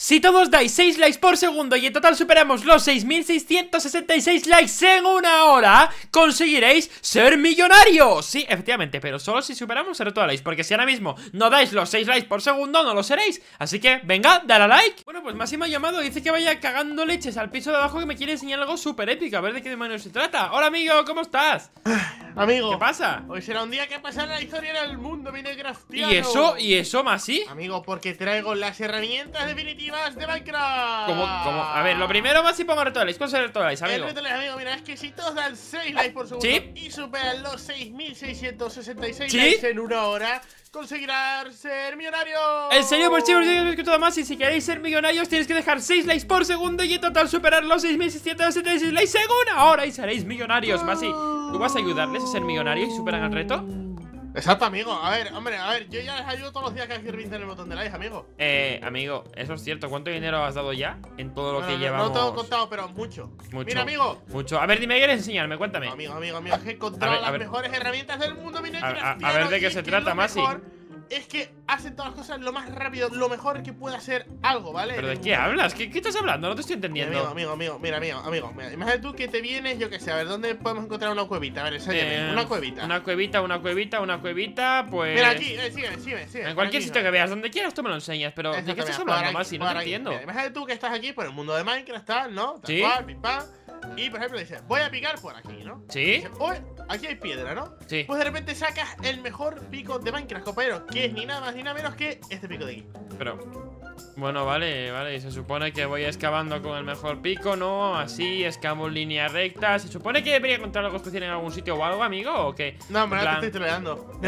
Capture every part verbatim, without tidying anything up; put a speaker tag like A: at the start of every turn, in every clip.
A: Si todos dais seis likes por segundo y en total superamos los seis mil seiscientos sesenta y seis likes en una hora, conseguiréis ser millonarios. Sí, efectivamente, pero solo si superamos el reto de likes, porque si ahora mismo no dais los seis likes por segundo, no lo seréis. Así que, venga, dale a like. Bueno, pues Masi me ha llamado, dice que vaya cagando leches al piso de abajo, que me quiere enseñar algo súper épico. A ver de qué demonios se trata. Hola, amigo, ¿cómo estás?
B: Amigo,
A: ¿qué pasa?
B: Hoy será un día que pasará la historia del mundo minecraftiano.
A: ¿Y eso? ¿Y eso, Masi?
B: Amigo, porque traigo las herramientas definitivas de Minecraft.
A: ¿Cómo, cómo? A ver, lo primero, Masi, pongo reto de likes. ¿Cuál es el reto de likes, amigo?
B: El reto de likes, amigo, mira, es que si todos dan seis likes por segundo,
A: ¿sí?,
B: y superan los seis mil seiscientos sesenta y seis
A: ¿sí?,
B: likes en una hora, conseguirán ser millonarios.
A: En serio, pues chicos, yo que todo más. Y si queréis ser millonarios, tenéis que dejar seis likes por segundo y en total superar los seis mil seiscientos sesenta y seis likes en una hora y seréis millonarios. Masi, ¿tú vas a ayudarles a ser millonarios y superan el reto?
B: Exacto, amigo. A ver, hombre, a ver, yo ya les ayudo todos los días que hay que reventar el botón de likes, amigo.
A: Eh, amigo, eso es cierto. ¿Cuánto dinero has dado ya en todo lo
B: no,
A: que
B: no,
A: llevamos?
B: No tengo contado, pero mucho.
A: Mucho.
B: Mira, amigo.
A: Mucho. A ver, dime, ¿qué quieres enseñarme? Cuéntame.
B: Amigo, amigo, amigo, es que he encontrado
A: A ver, a
B: las
A: ver.
B: mejores herramientas del mundo minecraft.
A: A- a- a ver de qué se trata, Masi.
B: Es que hacen todas las cosas lo más rápido, lo mejor que puede hacer algo, ¿vale?
A: ¿Pero de qué hablas? ¿Qué, qué estás hablando? No te estoy entendiendo.
B: Amigo, amigo, amigo, mira, amigo, amigo, mira, imagínate tú que te vienes, yo qué sé, a ver, ¿dónde podemos encontrar una cuevita? A ver, enséñame,
A: Eh,
B: una cuevita.
A: Una cuevita, una cuevita, una cuevita, pues...
B: Mira, aquí, eh, sígueme, sígueme, sígueme.
A: En cualquier
B: aquí,
A: sitio que veas, donde quieras tú me lo enseñas. Pero, ¿de qué estás
B: Exactamente,
A: hablando,
B: por aquí,
A: Masi? No
B: por
A: te
B: aquí.
A: entiendo.
B: Mira, imagínate tú que estás aquí por el mundo de Minecraft, tal, ¿no? Tal
A: ¿Sí?
B: cual, pim, pam. Y, por ejemplo, dices, voy a picar por aquí, ¿no?
A: ¿Sí?
B: Dices, "Uy, aquí hay piedra, ¿no?"
A: Sí.
B: Pues de repente sacas el mejor pico de Minecraft, compañero, que es ni nada más ni nada menos que este pico de aquí.
A: Pero... Bueno, vale, vale. Se supone que voy excavando con el mejor pico, ¿no? Así, excavo en línea recta. ¿Se supone que debería encontrar algo especial en algún sitio o algo, amigo? ¿O qué?
B: No, hombre,
A: En
B: no
A: plan-
B: te estoy troleando.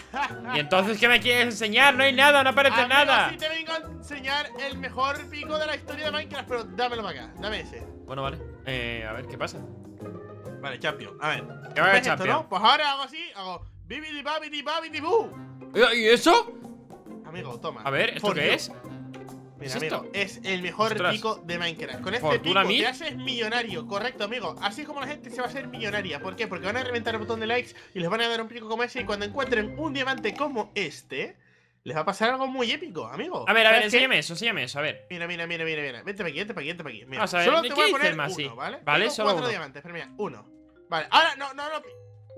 A: ¿Y entonces qué me quieres enseñar? No hay nada, no aparece
B: Amigo,
A: nada.
B: sí te vengo a enseñar el mejor pico de la historia de Minecraft, pero dámelo para acá, dame ese.
A: Bueno, vale. Eh, a ver, ¿qué pasa?
B: Vale, champion, a ver.
A: ¿Qué va a haber,
B: ¿Ves esto,
A: champion?
B: no? Pues ahora hago así, hago bibidi babidi babidi boo.
A: ¿Y eso?
B: Amigo, toma.
A: A ver, ¿esto
B: For
A: qué
B: you.
A: es?
B: Mira,
A: ¿Es
B: amigo,
A: esto?
B: es el mejor
A: Ostras.
B: pico de Minecraft. Con este
A: ¿Fortuna
B: pico
A: mil?
B: te haces millonario, correcto, amigo. Así es como la gente se va a hacer millonaria. ¿Por qué? Porque van a reventar el botón de likes y les van a dar un pico como ese. Y cuando encuentren un diamante como este, les va a pasar algo muy épico, amigo.
A: A ver, a ver,
B: ¿Sabes qué?
A: enséñame eso, enséñame eso, a ver.
B: Mira, mira, mira, mira, mira. Vente para aquí, vente para aquí, vente para aquí. Mira,
A: Vamos a ver,
B: solo
A: ¿qué
B: te voy a
A: dice
B: poner
A: el Masi?
B: uno, ¿vale?
A: Vale,
B: Tengo
A: solo
B: cuatro
A: uno.
B: diamantes, pero mira, uno. Vale, ahora, no, no, no.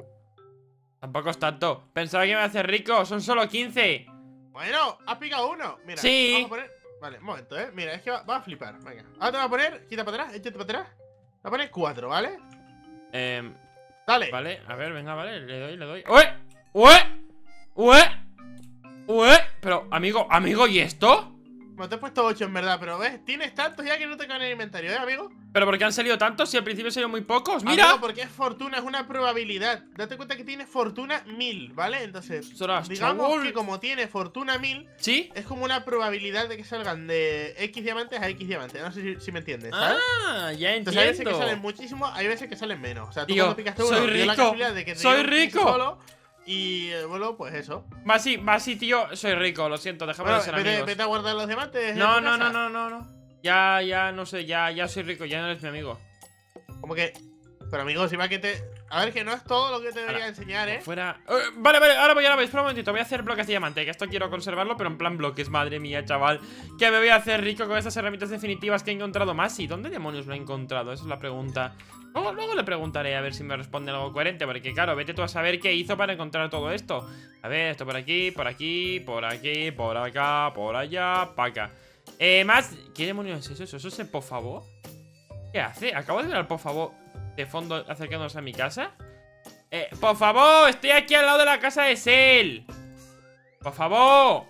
A: Tampoco es tanto. Pensaba que me iba a hacer rico, son solo quince.
B: Bueno, has picado uno. Mira,
A: Sí.
B: vamos a poner. Vale, un momento, eh. Mira, es que va, va a flipar. Venga. Ahora te voy a poner. Quita para atrás, échate para atrás. Te voy a poner cuatro, ¿vale?
A: Eh,
B: Dale.
A: vale, a ver, venga, vale, le doy, le doy. ¡Ue! ¡Ue! ¡Ue! ¡Ue! Pero, amigo, amigo, ¿y esto?
B: Bueno, te he puesto ocho en verdad, pero ves, tienes tantos ya que no te caen en el inventario, ¿eh, amigo?
A: ¿Pero por qué han salido tantos si al principio salieron muy pocos? ¡Mira!
B: Amigo, porque es fortuna, es una probabilidad. Date cuenta que tienes fortuna mil, ¿vale? Entonces,
A: Ostras,
B: digamos
A: chaval.
B: que como tiene fortuna mil,
A: ¿Sí?
B: es como una probabilidad de que salgan de X diamantes a X diamantes. No sé si, si me entiendes, ¿sabes?
A: Ah, ya
B: Entonces hay veces que
A: entiendo.
B: salen muchísimo, hay veces que salen menos. O sea, tú
A: Tío,
B: cuando picaste uno,
A: soy
B: dio la
A: rico,
B: casualidad de que te
A: soy
B: dieron quince
A: rico.
B: solo, y eh, bueno, pues eso.
A: Masi, Masi, tío, soy rico, lo siento, déjame
B: Bueno,
A: de ser
B: vete,
A: amigos.
B: vete a guardar los diamantes. en
A: No,
B: tu
A: no, no,
B: casa.
A: no, no, no. Ya, ya, no sé, ya, ya soy rico, ya no eres mi amigo.
B: Como que. Pero amigo, si va que te. A ver, que no es todo lo que te debería
A: Ahora,
B: enseñar, ¿eh?
A: Fuera. Eh, vale, vale, ahora voy, ahora voy. Espera un momentito. Voy a hacer bloques de diamante. Que esto quiero conservarlo, pero en plan bloques. Madre mía, chaval. Que me voy a hacer rico con estas herramientas definitivas que he encontrado más. ¿Y dónde demonios lo he encontrado? Esa es la pregunta. Luego, luego le preguntaré a ver si me responde algo coherente. Porque, claro, vete tú a saber qué hizo para encontrar todo esto. A ver, esto por aquí, por aquí, por aquí, por acá, por allá, para acá. Eh, más. ¿Qué demonios es eso? ¿Eso es el por favor? ¿Qué hace? Acabo de ver al por favor de fondo acercándose a mi casa. Eh, por favor, estoy aquí al lado de la casa de Cell. Por favor.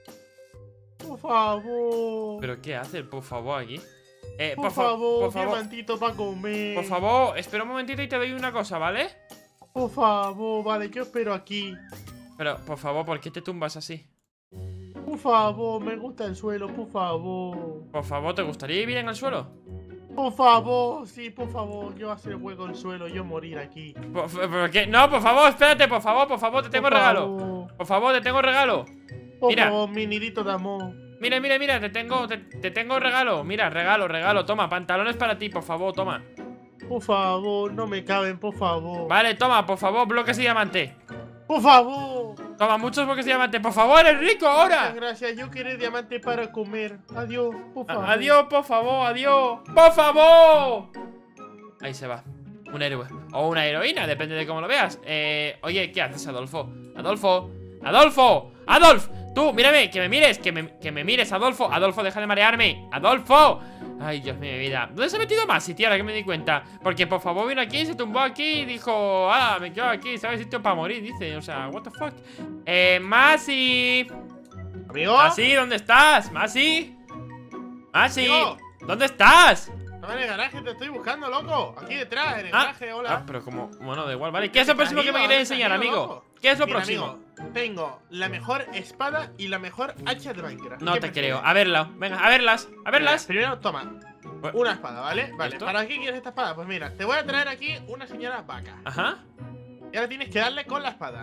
B: Por favor.
A: ¿Pero qué hace el por favor aquí? Eh,
B: Por,
A: fa-
B: favor,
A: por favor.
B: diamantito para comer.
A: Por favor, espera un momentito y te doy una cosa, ¿vale?
B: Por favor, vale, yo espero aquí.
A: Pero, por favor, ¿por qué te tumbas así?
B: Por favor, me gusta el suelo, por favor.
A: Por favor, ¿te gustaría vivir en el suelo?
B: Por favor, sí, por favor. Yo hacer hueco en el suelo, yo morir aquí.
A: Por, ¿por qué? No, por favor, espérate, por favor, por favor, te tengo
B: Por
A: regalo.
B: favor.
A: Por favor, te tengo regalo.
B: Por
A: Mira.
B: favor, mi nidito de amor.
A: Mira, mira, mira, te tengo, te, te tengo regalo. Mira, regalo, regalo, toma, pantalones para ti, por favor, toma.
B: Por favor, no me caben, por favor.
A: Vale, toma, por favor, bloques de diamante.
B: Por favor.
A: Toma, muchos bloques de diamante. Por favor, eres rico ahora.
B: Muchas gracias, yo quiero diamante para comer. Adiós, por favor.
A: A adiós, por favor, adiós. ¡Por favor! Ahí se va. Un héroe. O una heroína, depende de cómo lo veas. Eh, oye, ¿qué haces, Adolfo? Adolfo. ¡Adolfo! ¡Adolf! Tú, mírame, que me mires, que me, que me mires, Adolfo. Adolfo, deja de marearme. ¡Adolfo! Ay, Dios mío, mi vida. ¿Dónde se ha metido Masi, tío? Ahora que me di cuenta. Porque, por favor, vino aquí, se tumbó aquí y dijo, ah, me quedo aquí, ¿sabes? Sitio para morir, dice. O sea, what the fuck. Eh, Masi.
B: Amigo.
A: Masi, ¿dónde estás? Masi. Masi.
B: Amigo.
A: ¿Dónde estás?
B: Estaba en el garaje, te estoy buscando, loco. Aquí detrás, en el
A: Ah,
B: garaje, hola.
A: ah, pero como, bueno, da igual, vale. ¿Qué es lo próximo que me quieres enseñar, amigo? ¿Qué es lo
B: Mira,
A: próximo?
B: amigo, tengo la mejor espada y la mejor hacha de Minecraft.
A: No
B: ¿Qué
A: te
B: prefieres?
A: creo. A verla, venga, a verlas, a verlas.
B: Mira, primero, toma.
A: Bu-
B: Una espada, ¿vale? Vale,
A: ¿Esto?
B: ¿para qué quieres esta espada? Pues mira, te voy a traer aquí una señora vaca.
A: Ajá.
B: Y ahora tienes que darle con la espada.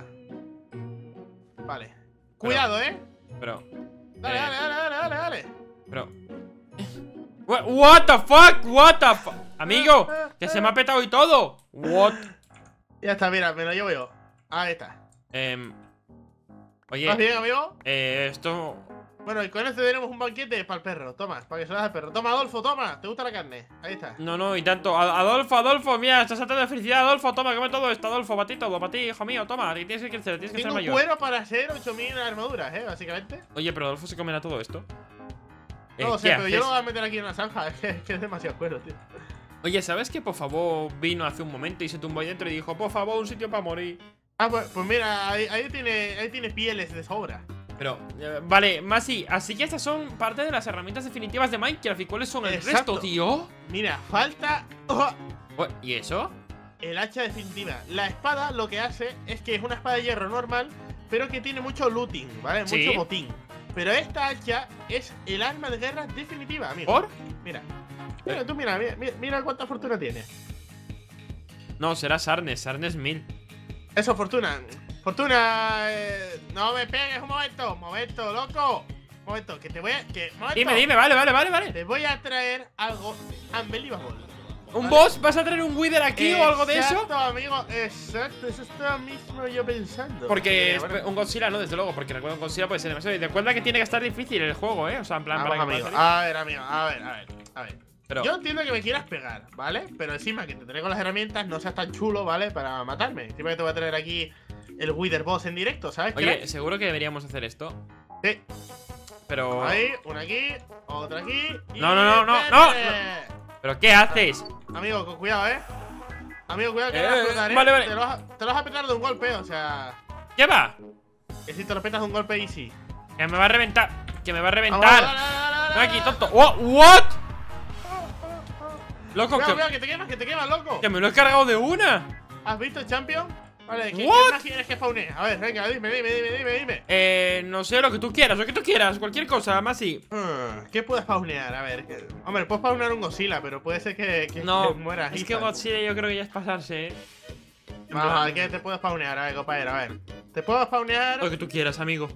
B: Vale. Cuidado, ¿eh?
A: Pero,
B: Dale,
A: Eh.
B: dale, dale, dale, dale, dale.
A: pero What, what the fuck, what the fuck. Amigo, que se me ha petado y todo. What?
B: Ya está, mira, me lo llevo yo. Ahí está.
A: Em,
B: ¿Estás
A: Oye,
B: bien, amigo?
A: eh, esto.
B: Bueno, y con esto tenemos un banquete para el perro. Toma, para que se lo hagas al perro. Toma, Adolfo, toma. ¿Te gusta la carne? Ahí está.
A: No, no, y tanto. Ad- Adolfo, Adolfo, mira, estás saltando de felicidad, Adolfo, toma, come todo esto, Adolfo, para ti todo, para ti, hijo mío, toma, que tienes que crecer, tienes que ser
B: Tengo
A: mayor.
B: cuero para hacer ocho mil armaduras, ¿eh? Básicamente.
A: Oye, pero Adolfo se comerá todo esto. Eh,
B: No lo sé,
A: ¿qué
B: pero yo
A: haces?
B: lo voy a meter aquí en una zanja. Es que, es que es demasiado cuero, tío.
A: Oye, ¿sabes que por favor vino hace un momento y se tumbó ahí dentro y dijo, por favor, un sitio para morir?
B: Ah, pues, pues mira, ahí, ahí tiene, ahí tiene pieles de sobra.
A: Pero, eh, vale, Masi, así que estas son parte de las herramientas definitivas de Minecraft. ¿Y cuáles son el
B: Exacto.
A: resto, tío?
B: Mira, falta oh,
A: Oh, ¿y eso?
B: el hacha definitiva. La espada lo que hace es que es una espada de hierro normal, pero que tiene mucho looting, ¿vale?
A: Sí.
B: Mucho botín. Pero esta hacha es el arma de guerra definitiva, amigo.
A: ¿Por?
B: Mira. Mira, tú mira, mira, mira cuánta fortuna tiene.
A: No, será Sarnes, Sarnes mil.
B: Eso, fortuna. Fortuna, eh, no me pegues un momento, un momento, loco. Un momento, que te voy a. Que, un momento.
A: Dime, dime, vale, vale, vale, vale.
B: Te voy a traer algo unbelievable.
A: ¿Un
B: ¿vale?
A: boss? ¿Vas a traer un Wither aquí o algo de eso?
B: Exacto, amigo, exacto, eso estaba mismo yo pensando.
A: Porque
B: Mira, bueno,
A: es un Godzilla, no, desde luego, porque recuerdo un Godzilla puede ser demasiado. Y recuerda que tiene que estar difícil el juego, ¿eh? O sea, en plan,
B: vamos,
A: para que
B: amigo.
A: pueda salir.
B: A ver, amigo, a ver, a ver, a ver.
A: Pero,
B: Yo entiendo que me quieras pegar, ¿vale? Pero encima que te traigo las herramientas, no seas tan chulo, ¿vale? Para matarme. Encima que te voy a traer aquí el Wither Boss en directo, ¿sabes?
A: oye,
B: qué?
A: seguro que deberíamos hacer esto.
B: Sí.
A: Pero.
B: Ahí, una aquí, otra aquí. Y
A: No, no, no, no,
B: ¡vete!
A: no, ¿Pero qué haces?
B: Amigo, con cuidado, ¿eh? Amigo, cuidado que
A: Eh,
B: vas a explotar, ¿eh?
A: vale, vale.
B: Te lo, vas a, te lo vas a petar de un golpe, o sea.
A: ¿Qué va?
B: Que si te lo petas de un golpe easy.
A: Que me va a reventar. Que me va a
B: Vamos,
A: reventar.
B: dale, dale, dale, dale,
A: Ven aquí,
B: dale.
A: tonto. What? What? Loco,
B: Cuidado,
A: que,
B: cuidado, que te quemas, que te quemas, loco.
A: que me lo he cargado de una.
B: ¿Has visto el Champion? Vale, ¿qué,
A: What?
B: ¿qué más quieres que faune? A ver, venga, dime, dime, dime, dime, dime.
A: Eh, no sé, lo que tú quieras, lo que tú quieras, cualquier cosa, más sí.
B: Hmm, ¿qué puedes faunear? A ver, que- hombre, puedes faunear un Godzilla, pero puede ser que, que,
A: No,
B: que mueras.
A: es que
B: instant.
A: Godzilla yo creo que ya es pasarse, eh. En
B: Vamos a
A: plan,
B: ver, ¿qué te puedes faunear? A ver, compañero, a ver. Te puedo faunear.
A: lo que tú quieras, amigo.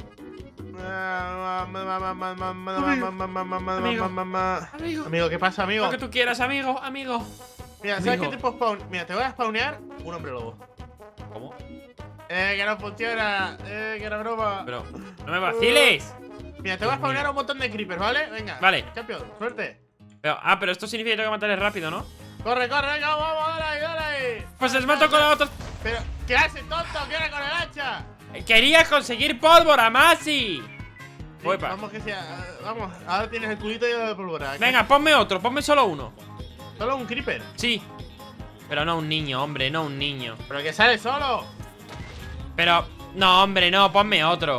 A: Amigo.
B: Amigo, ¿qué pasa, amigo?
A: Lo que tú quieras, amigo, amigo.
B: Mira, ¿sabes
A: amigo.
B: qué te puedo spawnear? Mira, te voy a spawnear un hombre lobo.
A: ¿Cómo?
B: Eh, que no funciona. Eh, que era broma.
A: Pero, no me vaciles.
B: Mira, te voy a spawnear un montón de creepers, ¿vale? Venga.
A: Vale.
B: Champion, suerte.
A: Pero, ah, pero esto significa que tengo que matarle rápido, ¿no?
B: Corre, corre, venga, vamos, dale ahí, dale ahí.
A: Pues les mato con la otra.
B: Pero, ¿qué haces, tonto? ¿Qué era con el hacha?
A: Quería conseguir pólvora, Masi.
B: Sí,
A: Uepa.
B: vamos que sea, eh, vamos, ahora tienes el culito lleno de pólvora.
A: Venga, ponme otro, ponme solo uno.
B: Solo un creeper.
A: Sí. Pero no un niño, hombre, no un niño.
B: Pero que sale solo.
A: Pero, no, hombre, no, ponme otro.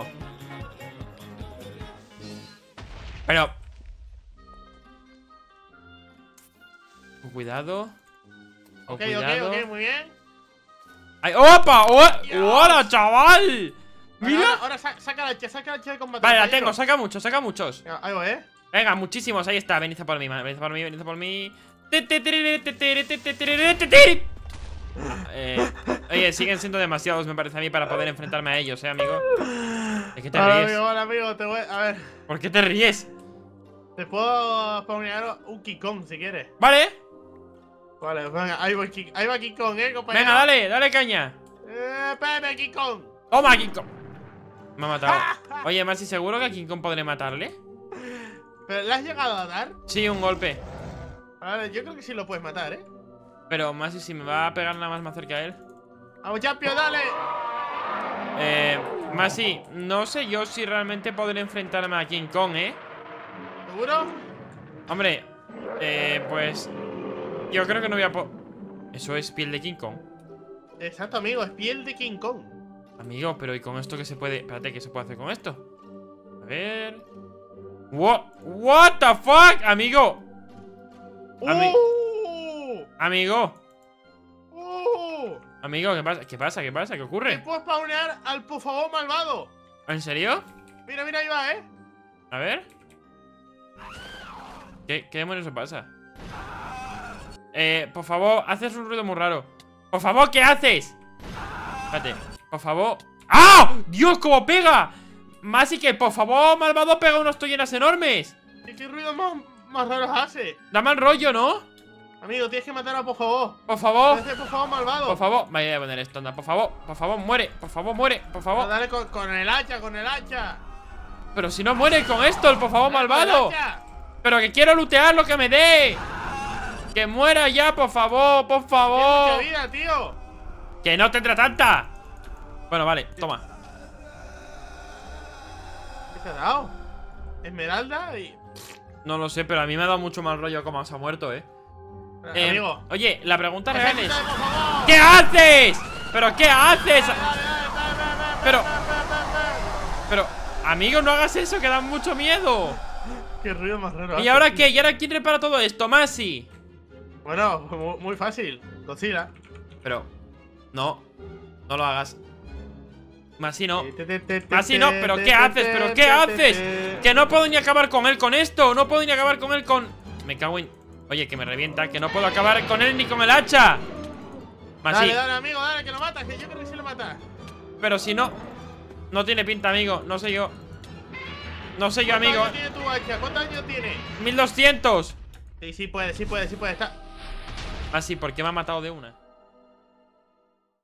A: Pero... Con cuidado. Con
B: Ok,
A: cuidado.
B: ok, ok, muy bien.
A: ¡Ay, opa! ¡Oh-
B: Dios.
A: ¡Hola, chaval!
B: Ahora,
A: ¡Mira!
B: ahora, ahora sa- saca la hacha, saca la hacha de combate.
A: Vale, la
B: compañero.
A: tengo, saca muchos, saca muchos.
B: Venga, ahí voy, eh.
A: Venga, muchísimos, ahí está. Venid a por mí, man, venid a por mí, venid a por mí. Eh, oye, siguen siendo demasiados, me parece a mí, para poder enfrentarme a ellos, eh, amigo. ¿De qué te
B: Hola,
A: ríes?
B: amigo, hola, amigo, te voy, a ver.
A: ¿Por qué te ríes?
B: Te puedo spawnear un King Kong si quieres.
A: Vale,
B: Vale, venga, ahí voy, King- ahí va King Kong, eh, compañero.
A: venga, dale, dale caña.
B: Eh, espérame, King Kong.
A: Toma, King Kong. Me ha matado. Oye, Masi, ¿seguro que a King Kong podré matarle?
B: ¿Pero le has llegado a dar?
A: Sí, un golpe.
B: Vale, yo creo que sí lo puedes matar, ¿eh?
A: Pero Masi, si me va a pegar nada más me acerca a él.
B: ¡Vamos, Champion, dale!
A: Eh, Masi, no sé yo si realmente podré enfrentarme a King Kong, ¿eh?
B: ¿Seguro?
A: Hombre, eh, pues... Yo creo que no voy a po... Eso es piel de King Kong.
B: Exacto, amigo, es piel de King Kong.
A: Amigo, pero ¿y con esto qué se puede...? Espérate, ¿qué se puede hacer con esto? A ver... What, what the fuck, amigo. Ami
B: ¡Uh!
A: Amigo.
B: ¡Uh!
A: Amigo, ¿qué pasa? ¿Qué pasa? ¿Qué pasa? ¿Qué
B: Te
A: ocurre?
B: puedo spawnear al pufagón malvado.
A: ¿En serio?
B: Mira, mira, ahí va, ¿eh?
A: A ver. ¿Qué, qué demonios pasa? Eh, por favor, haces un ruido muy raro. Por favor, ¿qué haces? Espérate, por favor. ¡Ah! ¡Dios, cómo pega! Masi, que por favor, malvado, pega unos tollenas enormes.
B: ¿Y qué ruido más, más raros hace?
A: Da mal rollo, ¿no?
B: Amigo, tienes que matar a por favor.
A: Por favor.
B: Ese por favor malvado.
A: Por favor, me voy a poner esto, anda. Por favor, por favor, muere. Por favor, muere. Por
B: No,
A: favor.
B: dale con, con el hacha, con el hacha.
A: Pero si no muere con esto, el por favor,
B: Dale con el
A: malvado.
B: hacha.
A: Pero que quiero lootear lo que me dé. Que muera ya, por favor, por
B: Tiene
A: favor.
B: mucha vida, tío.
A: Que no tendrá tanta. Bueno, vale, toma.
B: ¿Qué te ha dado? Esmeralda y...
A: No lo sé, pero a mí me ha dado mucho mal rollo como se ha muerto, eh. Eh,
B: Amigo.
A: Oye, la pregunta real es...
B: Por favor.
A: ¿Qué haces? ¿Pero qué haces?
B: Dale, dale, dale, dale, dale,
A: Pero-
B: dale, dale, dale.
A: Pero, amigo, no hagas eso, que da mucho miedo.
B: Qué ruido más raro.
A: ¿Y
B: hace,
A: ahora
B: tío.
A: qué? ¿Y ahora quién repara todo esto? Masi.
B: Bueno, muy, muy fácil. Godzilla.
A: Pero, no. No lo hagas. Masi no. Masi no, pero ¿qué haces? ¿Pero qué haces? Que no puedo ni acabar con él con esto. No puedo ni acabar con él con... Me cago en... Oye, que me revienta. Que no puedo acabar con él ni con el hacha. Masi.
B: Dale, dale, amigo, dale, que lo matas. Que yo creo que sí lo matas.
A: Pero si no... No tiene pinta, amigo. No sé yo. No sé yo, amigo.
B: ¿Cuántos años tiene tu hacha? ¿Cuántos años tiene?
A: mil doscientos.
B: Sí, sí puede, sí puede, sí puede. Está...
A: Ah, sí, porque me ha matado de una.